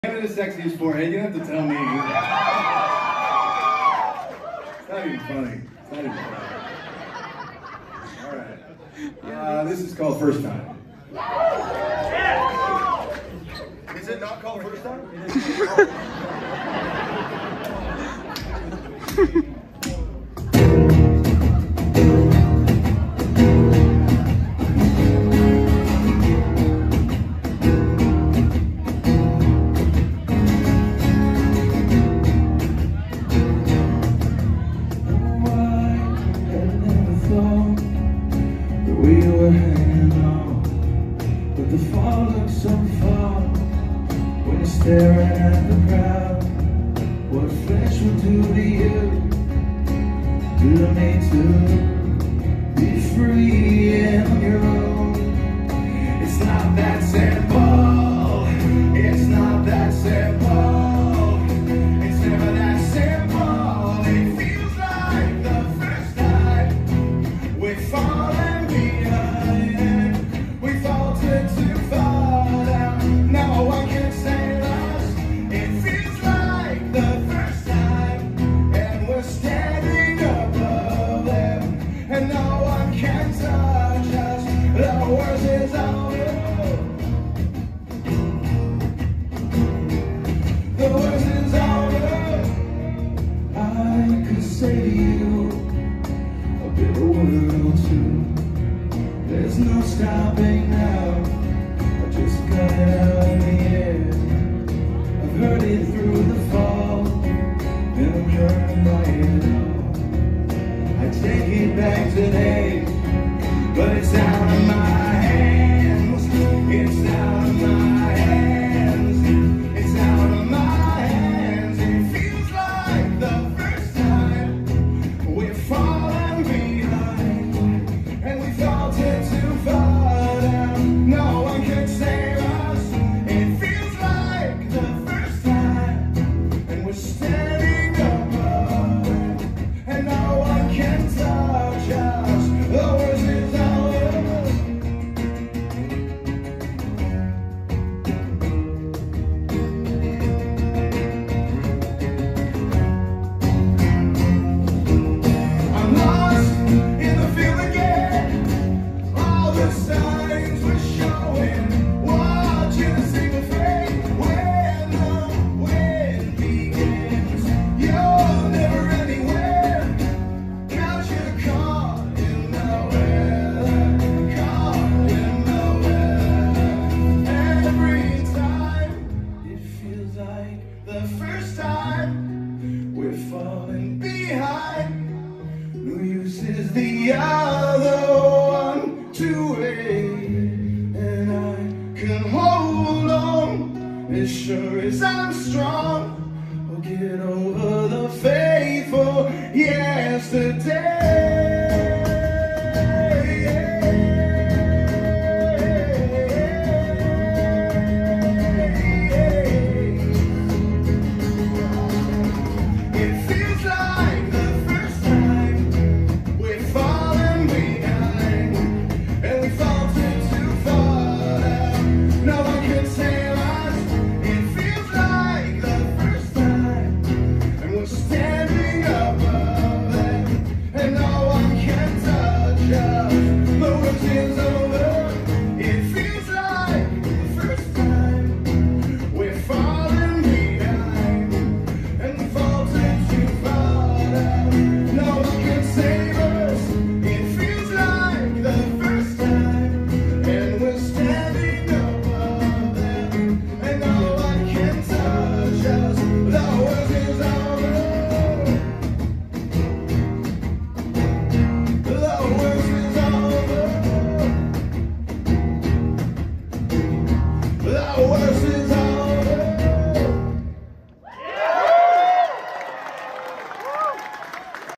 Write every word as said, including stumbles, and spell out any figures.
Canada's sexiest forehead, you don't have to tell me. It's not even funny. It's not even funny. Alright. Uh, this is called First Time. Is it not called First Time? We were hanging on, but the fall looked so far. When you're staring at the crowd, what flesh will do to you? You don't need to be free and on your own. It's not that simple. It's not that simple. It's never that simple. It feels like the first time we're falling. Say to you a bitter word or two. There's no stopping now. I just got it out in the air. I've heard it through the fall, and I'm hurt by it all. I take it back today, but it's out of my hands. It's out of my hands. It's out of my hands. It feels like the first time we're falling behind, and we faltered too far down. No one can save us. It feels like the first time, and we're standing above it, and no one can touch us. The worst is over. I'm lost in the field again. All the signs were showing, watching a single fade. When the wind begins, you're never anywhere. Count your caught in nowhere, caught in nowhere. Every time it feels like the first time we're falling behind. No use is the other one to wait, and I can hold on as sure as I'm strong. I'll get over the faithful yesterday. It feels like the first time we're falling behind, and we faltered too far down. No one can save us. It feels like the first time, and we're standing above it, and no one can touch us. The worst is over. It feels like the first time we're falling behind, and we faltered too far down. No one can save us. It feels like the first time, and we're standing above them, and no one can touch us. The worst is over. The worst is over. The worst is